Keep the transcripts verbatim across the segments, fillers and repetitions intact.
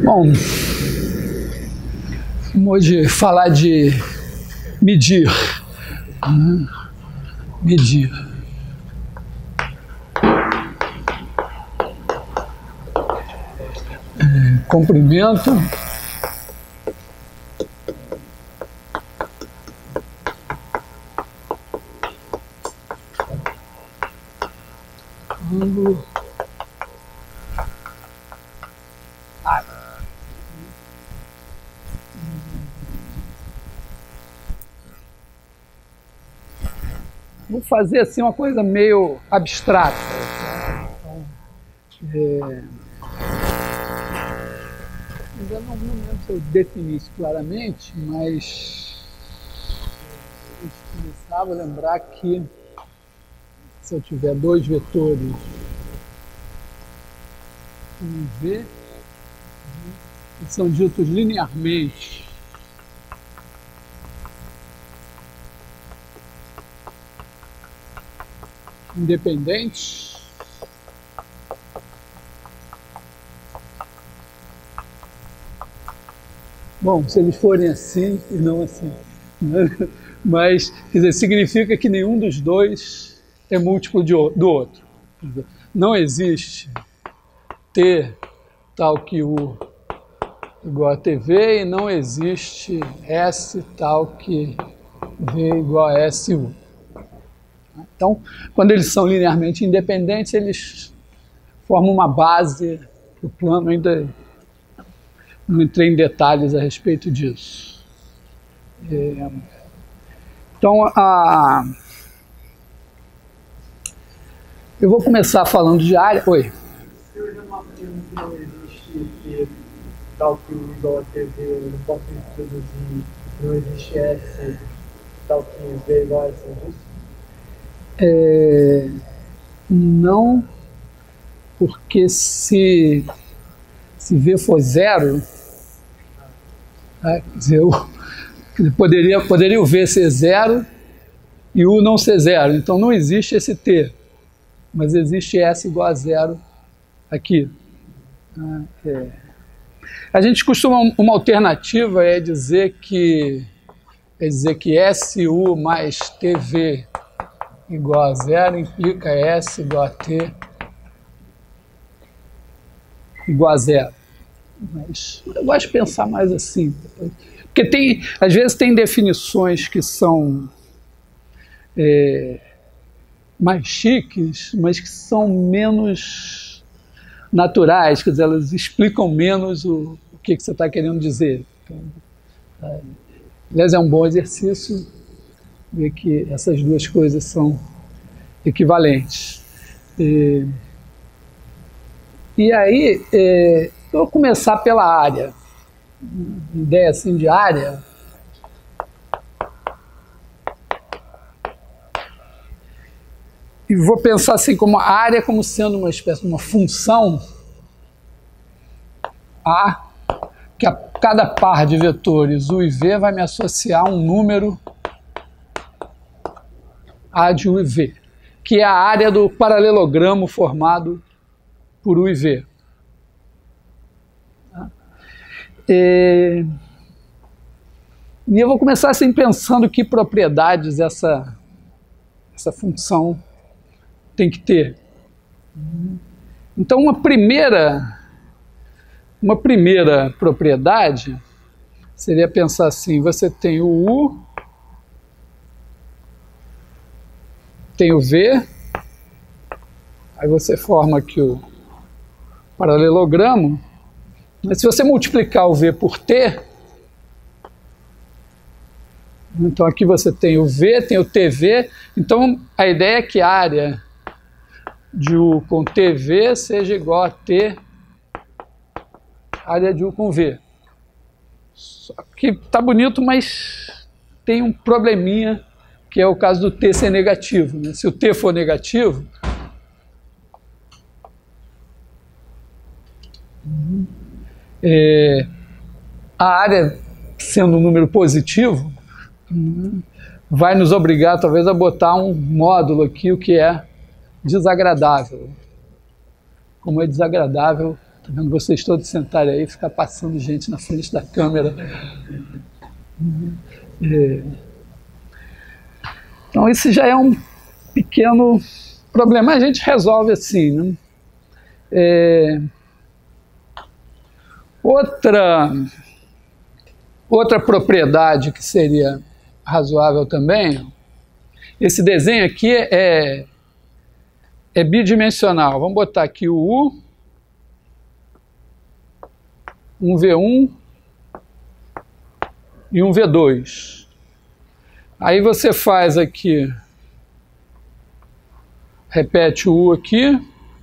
Bom, vamos hoje falar de medir. Medir. É, comprimento. Ângulo. Vou fazer assim uma coisa meio abstrata. É... Eu não me lembro se eu defini isso claramente, mas eu precisava lembrar que se eu tiver dois vetores, um V, que são ditos linearmente independentes, bom, se eles forem assim e não assim, né? Mas, quer dizer, significa que nenhum dos dois é múltiplo de, do outro. Quer dizer, não existe T tal que U igual a T V e não existe S tal que V igual a S U. Então, quando eles são linearmente independentes, eles formam uma base para o plano. Ainda não entrei em detalhes a respeito disso. É, então, a, eu vou começar falando de área. Oi. Eu já não afirmo que não existe T tal que U igual a T V, eu não posso introduzir, não existe S tal que V igual a S disso? É, não, porque se, se V for zero, é, quer dizer, eu, poderia, poderia o V ser zero e U não ser zero, então não existe esse T, mas existe S igual a zero aqui. É. A gente costuma, uma alternativa é dizer que, é dizer que S U mais T V igual a zero implica S igual a T igual a zero. Mas eu gosto de pensar mais assim. Porque tem, às vezes tem definições que são é, mais chiques, mas que são menos naturais, quer dizer, elas explicam menos o, o que, que você está querendo dizer. Então, é, aliás, é um bom exercício ver que essas duas coisas são equivalentes. E, e aí, é, eu vou começar pela área. Uma ideia assim de área. E vou pensar assim como a área como sendo uma espécie de uma função A, que a cada par de vetores U e V vai me associar um número A de U e V, que é a área do paralelogramo formado por U e V. E, e eu vou começar assim pensando que propriedades essa, essa função tem que ter. Então, uma primeira, uma primeira propriedade seria pensar assim: você tem o U, tem o V, aí você forma aqui o paralelogramo, mas se você multiplicar o V por T, então aqui você tem o V, tem o T V, então a ideia é que a área de U com T V seja igual a T, área de U com V. Só que tá bonito, mas tem um probleminha, que é o caso do T ser negativo, né? Se o T for negativo, é, a área, sendo um número positivo, vai nos obrigar talvez a botar um módulo aqui, o que é desagradável. Como é desagradável Tá vendo vocês todos sentarem aí, ficar passando gente na frente da câmera. É. Então, esse já é um pequeno problema. A gente resolve assim, né? É. Outra, outra propriedade que seria razoável também, esse desenho aqui é, é bidimensional. Vamos botar aqui o U, um V um e um V dois. Aí você faz aqui, repete o U aqui,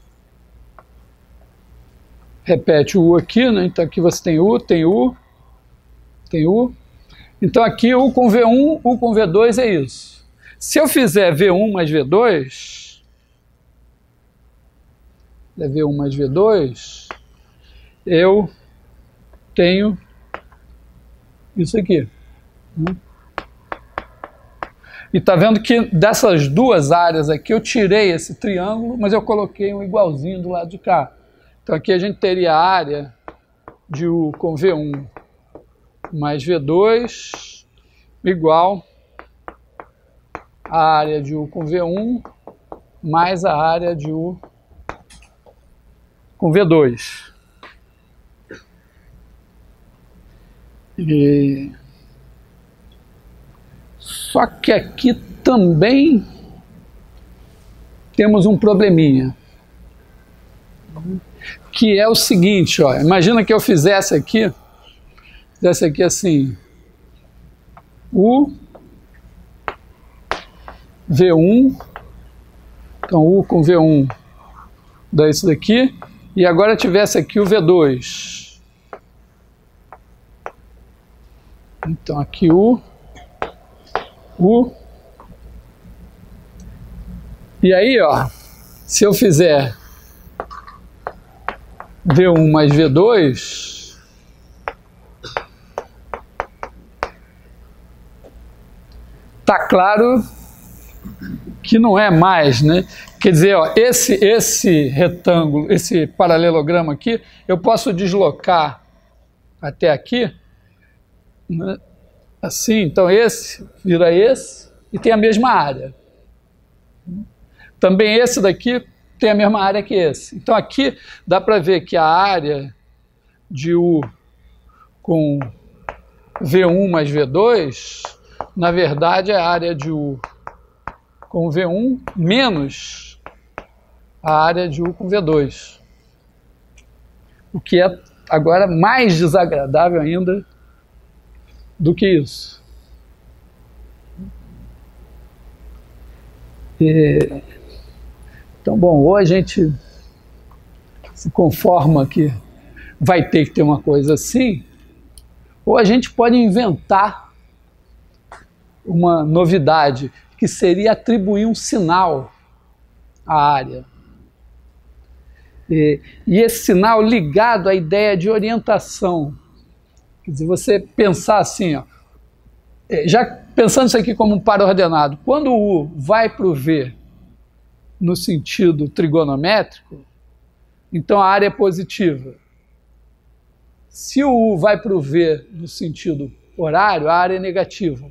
repete o U aqui, né? Então aqui você tem U, tem U, tem U. Então aqui U com V um, U com V dois é isso. Se eu fizer V um mais V dois, é V um mais V dois, eu tenho isso aqui. E tá vendo que dessas duas áreas aqui eu tirei esse triângulo, mas eu coloquei um igualzinho do lado de cá. Então aqui a gente teria a área de U com V um mais V dois igual a área de U com V um mais a área de U com V dois. E... Só que aqui também temos um probleminha, que é o seguinte, ó, imagina que eu fizesse aqui, fizesse aqui assim, U, V um, então U com V um dá isso daqui, e agora tivesse aqui o V dois. Então aqui U, U, e aí, ó, se eu fizer V um mais V dois, tá claro que não é mais, né? Quer dizer, ó, esse, esse retângulo, esse paralelogramo aqui, eu posso deslocar até aqui, né? Assim, então esse vira esse e tem a mesma área. Também esse daqui tem a mesma área que esse. Então aqui dá para ver que a área de U com V um mais V dois, na verdade é a área de U com V um menos a área de U com V dois. O que é agora mais desagradável ainda do que isso. E, então, bom, ou a gente se conforma que vai ter que ter uma coisa assim, ou a gente pode inventar uma novidade, que seria atribuir um sinal à área. E, e esse sinal ligado à ideia de orientação. Quer dizer, você pensar assim, ó, já pensando isso aqui como um par ordenado, quando o U vai para o V no sentido trigonométrico, então a área é positiva. Se o U vai para o V no sentido horário, a área é negativa.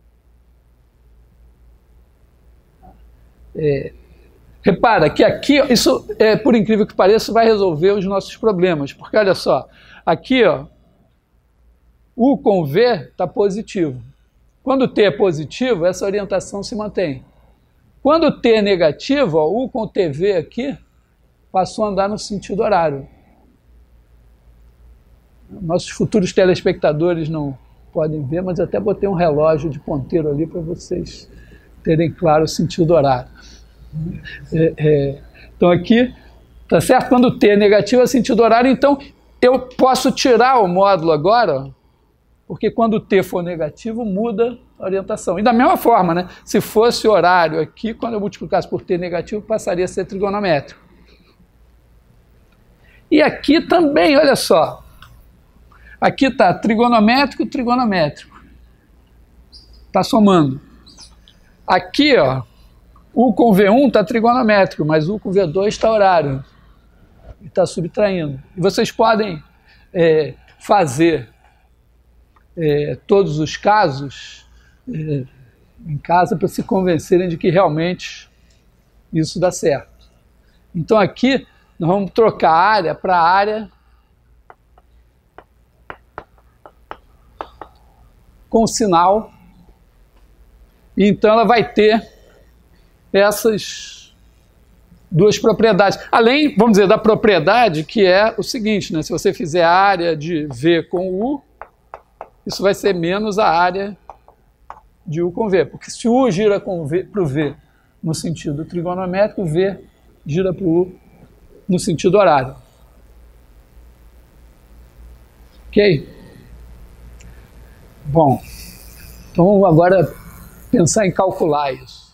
É, repara que aqui, isso, é, por incrível que pareça, vai resolver os nossos problemas, porque olha só, aqui, ó, U com V está positivo. Quando T é positivo, essa orientação se mantém. Quando T é negativo, ó, U com T V aqui passou a andar no sentido horário. Nossos futuros telespectadores não podem ver, mas eu até botei um relógio de ponteiro ali para vocês terem claro o sentido horário. É, é, então aqui, tá certo? Quando T é negativo é sentido horário, então eu posso tirar o módulo agora, porque quando T for negativo, muda a orientação. E da mesma forma, né? Se fosse horário aqui, quando eu multiplicasse por T negativo, passaria a ser trigonométrico. E aqui também, olha só. Aqui está trigonométrico, trigonométrico. Está somando. Aqui, ó, U com V um está trigonométrico, mas U com V dois está horário. e está subtraindo. E vocês podem é, fazer é, todos os casos é, em casa para se convencerem de que realmente isso dá certo. Então aqui nós vamos trocar a área para a área com sinal, e então ela vai ter essas duas propriedades. Além, vamos dizer, da propriedade que é o seguinte, né? Se você fizer a área de V com U, isso vai ser menos a área de U com V, porque se U gira para o V no sentido trigonométrico, V gira para o U no sentido horário. Ok? Bom, então agora pensar em calcular isso.